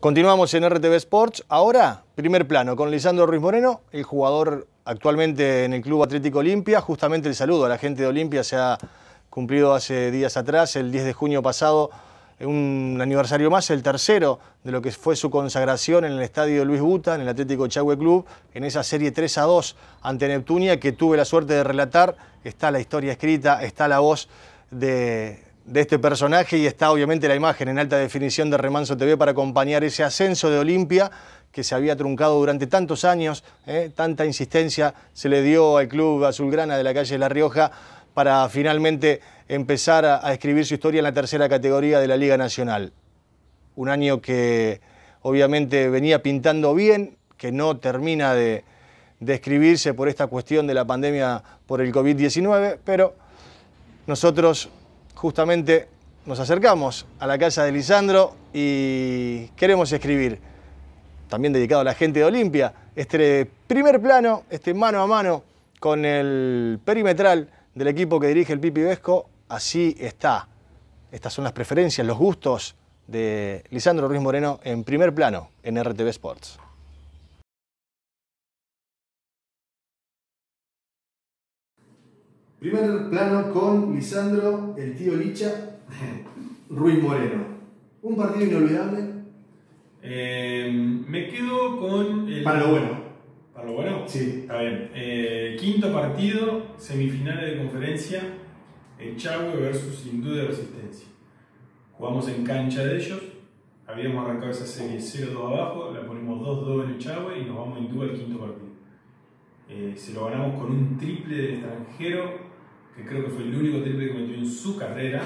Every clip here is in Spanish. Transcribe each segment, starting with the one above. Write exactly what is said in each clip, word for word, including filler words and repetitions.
Continuamos en R T V Sports. Ahora, primer plano, con Lisandro Ruiz Moreno, el jugador actualmente en el Club Atlético Olimpia. Justamente el saludo a la gente de Olimpia se ha cumplido hace días atrás, el diez de junio pasado, un aniversario más, el tercero de lo que fue su consagración en el estadio Luis Buta, en el Atlético Echagüe Club, en esa serie tres a dos ante Neptunia que tuve la suerte de relatar. Está la historia escrita, está la voz de... de este personaje y está obviamente la imagen en alta definición de Remanso T V para acompañar ese ascenso de Olimpia que se había truncado durante tantos años, ¿eh? Tanta insistencia se le dio al club azulgrana de la calle La Rioja para finalmente empezar a, a escribir su historia en la tercera categoría de la Liga Nacional. Un año que obviamente venía pintando bien, que no termina de, de escribirse por esta cuestión de la pandemia por el COVID diecinueve, pero nosotros justamente nos acercamos a la casa de Lisandro y queremos escribir, también dedicado a la gente de Olimpia, este primer plano, este mano a mano con el perimetral del equipo que dirige el Pipi Vesco. Así está. Estas son las preferencias, los gustos de Lisandro Ruiz Moreno en primer plano en R T V Sports. Primer plano con Lisandro, el tío Licha, Ruiz Moreno. ¿Un partido inolvidable? Eh, me quedo con el... Para lo bueno. ¿Para lo bueno? Sí. Está bien. Eh, quinto partido, semifinales de conferencia, Echagüe versus Hindú de Resistencia. Jugamos en cancha de ellos, habíamos arrancado esa serie cero dos abajo, la ponemos dos dos en Echagüe y nos vamos a Hindú al quinto partido. Eh, se lo ganamos con un triple del extranjero, que creo que fue el único triple que metió en su carrera,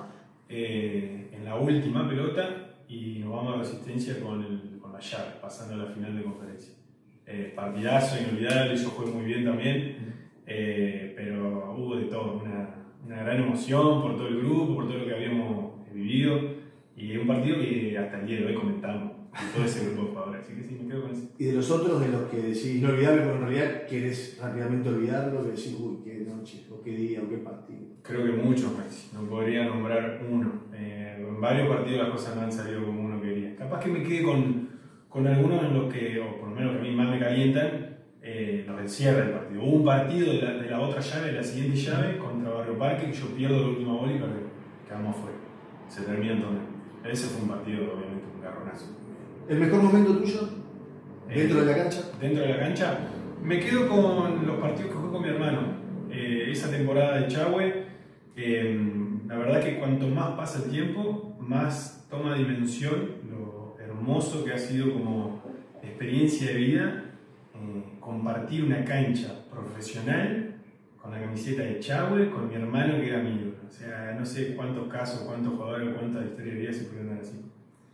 eh, en la última pelota, y nos vamos a Resistencia con, el, con la llave, pasando a la final de conferencia. Eh, partidazo, inolvidable, yo jugué muy bien también, eh, pero hubo de todo, una, una gran emoción por todo el grupo, por todo lo que habíamos vivido, y un partido que hasta el día de hoy comentamos, con todo ese grupo de jugadores, así que sí, me quedo con eso. Y de los otros, de los que decís inolvidable, pero en realidad querés rápidamente olvidarlo, que decís, uy, qué noche, o qué día, o qué partido. Creo que muchos, Maxi, no podría nombrar uno. Eh, en varios partidos las cosas no han salido como uno quería. Capaz que me quede con, con algunos en los que, o por lo menos que a mí más me calientan, eh, los del cierre del partido. Hubo un partido de la, de la otra llave, de la siguiente llave, contra Barrio Parque, que yo pierdo la última bola y perdemos. Quedamos afuera. Se termina el torneo. Ese fue un partido, obviamente, un garronazo. ¿El mejor momento tuyo? ¿Dentro eh, de la cancha? Dentro de la cancha. Me quedo con los partidos que jugué con mi hermano. Eh, esa temporada de Echagüe, eh, la verdad que cuanto más pasa el tiempo, más toma dimensión lo hermoso que ha sido como experiencia de vida eh, compartir una cancha profesional con la camiseta de Echagüe, con mi hermano que era mío. O sea, no sé cuántos casos, cuántos jugadores, cuántas historias de vida se pudieron dar así.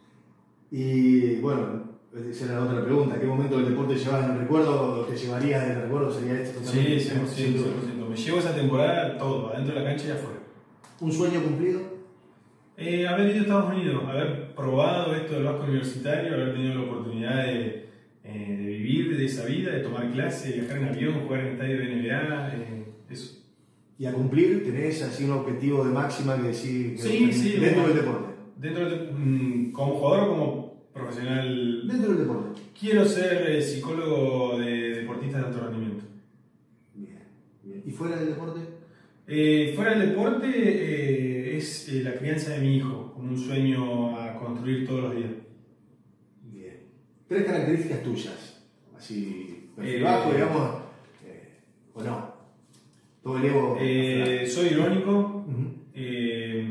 Y bueno, esa era la otra pregunta. ¿Qué momento del deporte llevas en el recuerdo? ¿O te llevarías del recuerdo? ¿Sería este totalmente? Sí, cien por ciento, cien por ciento. Me llevo esa temporada todo, adentro de la cancha y afuera. ¿Un sueño cumplido? Eh, haber ido a Estados Unidos, haber probado esto del básquet universitario, haber tenido la oportunidad de, eh, de vivir de esa vida, de tomar clases, viajar en avión, jugar en estadio de N B A, eh, eso. ¿Y a cumplir? ¿Tenés así un objetivo de máxima que decir? Sí, sí. ¿Dentro del deporte? Dentro del, mm, ¿como jugador o como profesional? Dentro del deporte. Quiero ser eh, psicólogo de deportistas de alto rendimiento. Bien, bien. ¿Y fuera del deporte? Eh, fuera del deporte eh, es eh, la crianza de mi hijo, como un sueño a construir todos los días. Bien. Tres características tuyas, así, perfil eh, bajo, digamos, eh, o no. Todo el ego. Eh, soy irónico, uh-huh. eh,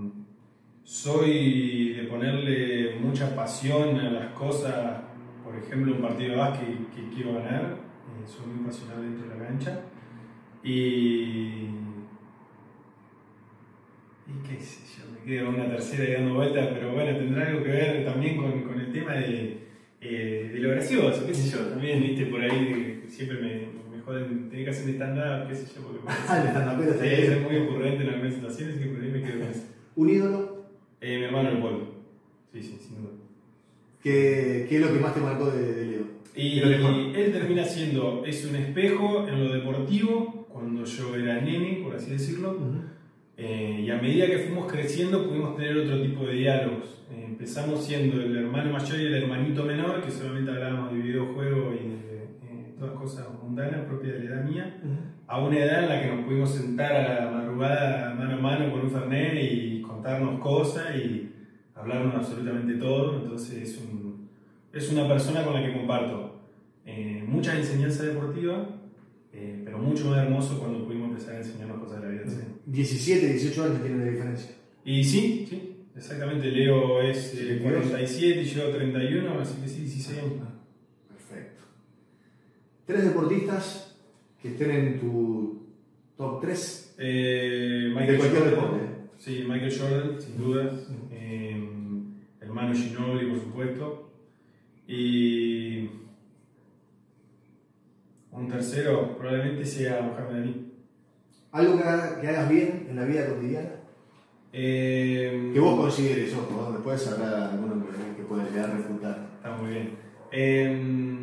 soy de ponerle mucha pasión a las cosas, por ejemplo, un partido de básquet que, que quiero ganar, eh, soy muy pasional dentro de la cancha. Y. Y qué sé yo, me quedo una tercera y dando vueltas, pero bueno, tendrá algo que ver también con, con el tema de, eh, de lo gracioso, qué sé yo, también, viste, por ahí siempre me, me joden, tenés que hacer un stand-up, qué sé yo, porque ah, el stand-up pero sí, es muy ocurrente en algunas situaciones y por ahí me quedo con eso. ¿Un ídolo? Eh, mi hermano el Polo, sí, sí, sin duda. ¿Qué, ¿Qué es lo que más te marcó de, de Leo? Y, y él termina siendo, es un espejo en lo deportivo, cuando yo era nene, por así decirlo, uh-huh. Eh, y a medida que fuimos creciendo pudimos tener otro tipo de diálogos. Eh, empezamos siendo el hermano mayor y el hermanito menor, que solamente hablábamos de videojuegos y de eh, todas cosas mundanas propias de la edad mía, uh-huh. a una edad en la que nos pudimos sentar a la madrugada mano a mano con un fernet y contarnos cosas y hablarnos absolutamente todo. Entonces es, un, es una persona con la que comparto eh, muchas enseñanzas deportivas, eh, pero mucho más hermoso cuando pudimos empezar a enseñarnos cosas de la vida. Uh-huh. diecisiete, dieciocho años tienen de diferencia. Y sí, sí, exactamente. Leo es eh, cuarenta y siete y yo treinta y uno, así que sí, dieciséis años. Perfecto. ¿Tres deportistas que estén en tu top tres? Eh, Michael de cualquier Jordan, deporte. Sí, Michael Jordan, sin dudas. Uh-huh. eh, el Manu Ginóbili, por supuesto. Y un tercero probablemente sea Mohamed Ali. ¿Algo que, haga, que hagas bien en la vida cotidiana? Eh, que vos consideres, ojo, ¿me puedes hablar alguno que, que pueda llegar a refutar? Está muy bien. Eh,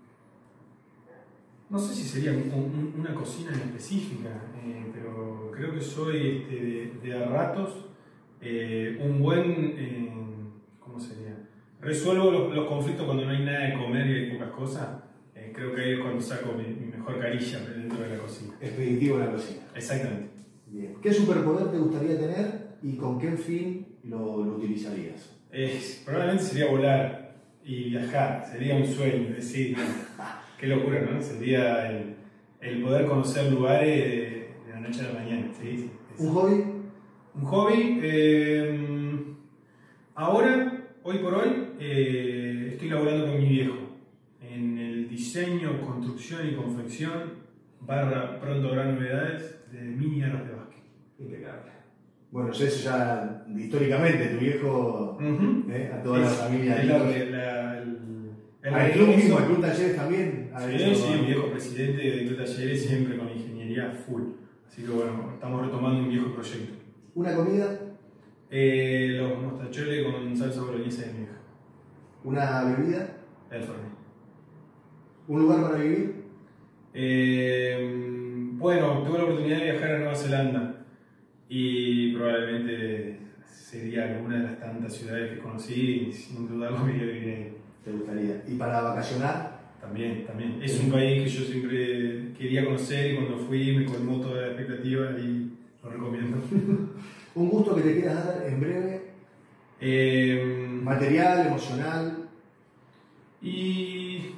no sé si sería un, un, una cocina en específica, eh, pero creo que soy este, de, de a ratos eh, un buen... Eh, ¿Cómo sería? Resuelvo los, los conflictos cuando no hay nada de comer y hay pocas cosas. Eh, creo que ahí es cuando saco mi, mi mejor carilla dentro de la cocina. Expeditivo en la cocina. Exactamente. Bien. ¿Qué superpoder te gustaría tener y con qué fin lo, lo utilizarías? Eh, probablemente sería volar y viajar. Sería un sueño, decir, qué locura, ¿no? Sería el, el poder conocer lugares de, de la noche a la mañana. ¿Sí? Sí, ¿Un hobby? Un hobby. Eh, ahora, hoy por hoy, eh, estoy laborando con mi viejo en el diseño, construcción y confección, barra pronto habrá novedades de mini aros de básquet. Impecable. Bueno, eso ya históricamente, tu viejo, uh-huh. eh, a toda es, la familia. Es la, la, el, el, ¿Al club mismo, al Club Talleres también? Sí, hecho, sí, mi viejo presidente del Club Talleres, siempre con ingeniería full. Así que bueno, estamos retomando un viejo proyecto. ¿Una comida? Eh, los mostacholes con salsa boloñesa de mi vieja. ¿Una bebida? El Fernet. ¿Un lugar para vivir? Eh, bueno, tuve la oportunidad de viajar a Nueva Zelanda y probablemente sería alguna de las tantas ciudades que conocí y sin dudarlo me iría a vivir ahí. ¿Te gustaría? ¿Y para vacacionar? También, también. Es un país que yo siempre quería conocer y cuando fui me colmó toda la expectativa y lo recomiendo. ¿Un gusto que te quieras dar en breve? Eh, ¿Material, emocional? Y...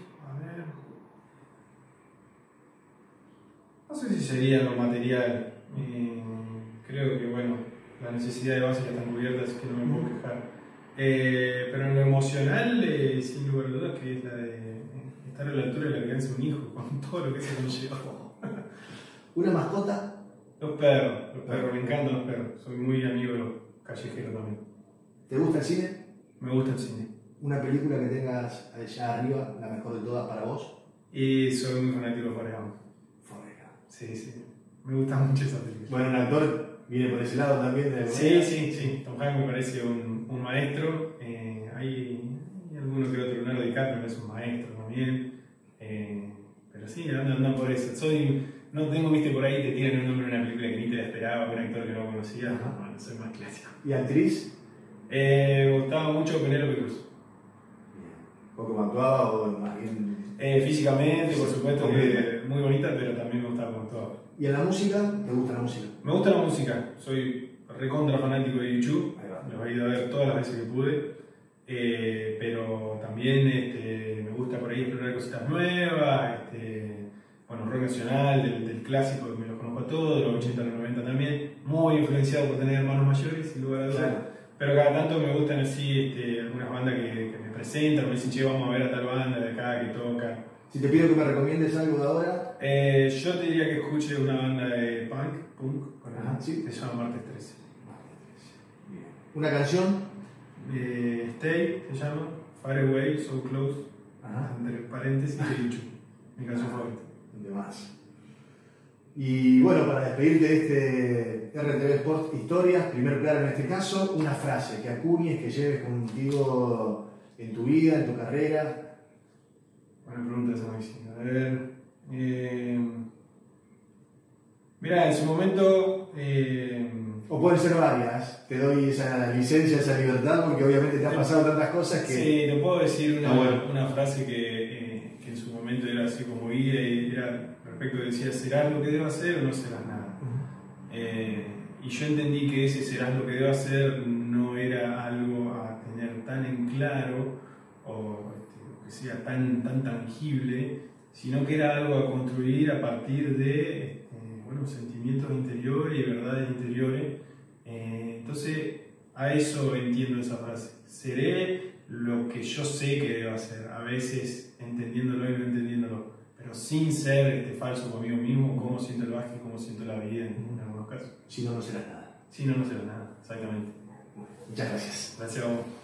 No sé si sería lo material, eh, creo que bueno, las necesidades básicas están cubiertas, así que no me puedo quejar. Eh, pero en lo emocional, eh, sin lugar a dudas, que es la de estar a la altura de la crianza de un hijo, con todo lo que se conlleva. ¿Una mascota? Los perros, los perros, me encantan los perros, soy muy amigo de los callejeros también. ¿Te gusta el cine? Me gusta el cine. ¿Una película que tengas allá arriba, la mejor de todas para vos? Y soy muy fanático de Forrest Gump. Sí, sí. Me gusta mucho esa película. Bueno, un actor viene por ese lado también. De sí, sí, sí. Tom Hanks me parece un, un maestro. Eh, hay, hay alguno que otro, Leonardo DiCaprio es un maestro también. Eh, pero sí, andan anda por eso. Soy, no tengo, viste, por ahí te tiran un nombre en una película que ni te la esperaba, un actor que no conocía. No, bueno, soy más clásico. ¿Y actriz? Eh, me gustaba mucho Penélope Cruz. ¿O cómo actuaba o más bien...? Eh, físicamente, por supuesto, que muy bonita, pero también me gustaba como actuaba. ¿Y a la música? ¿Te gusta la música? Me gusta la música, soy recontra fanático de YouTube, los he ido a ver todas las veces que pude, eh, pero también este, me gusta por ahí explorar cositas nuevas, este, bueno, rock nacional, del, del clásico, me los conozco a todos, de los ochenta, los noventa también, muy influenciado por tener hermanos mayores, sin lugar a dudas. Claro. Pero cada tanto me gustan así este, algunas bandas que, que me presentan, me dicen, che, vamos a ver a tal banda de acá que toca. Si te pido que me recomiendes algo de ahora... Eh, yo te diría que escuche una banda de punk, punk, Ajá, ¿sí? que se llama Martes trece. Bien. ¿Una canción? Eh, Stay, se llama, Far Away, So Close, Ajá. entre paréntesis, de YouTube, mi canción favorita. De más. Y bueno, para despedirte de este R T V Sport Historias, primer plano en este caso, una frase que acuñes, que lleves contigo en tu vida, en tu carrera. Buena pregunta esa, Maxi. A ver. Eh, Mirá, en su momento, eh, O pueden ser varias. Te doy esa licencia, esa libertad, porque obviamente te han pasado tantas cosas que... Sí, te puedo decir una, Ah, bueno. una frase que, eh, que en su momento era así como guía y era perfecto, que decía, serás lo que debo hacer o no serás nada. Uh-huh. eh, y yo entendí que ese serás lo que debo hacer no era algo a tener tan en claro o este, que sea tan, tan tangible, sino que era algo a construir a partir de este, bueno, sentimientos interiores y verdades interiores. Eh, entonces, a eso entiendo esa frase. Seré lo que yo sé que debo hacer, a veces entendiéndolo y no entendiéndolo, pero sin ser este, falso conmigo mismo, cómo siento el básquet, cómo siento la vida en, en algunos casos. Si no, no serás nada. Si no, no será nada, exactamente. Muchas gracias. Gracias a vos.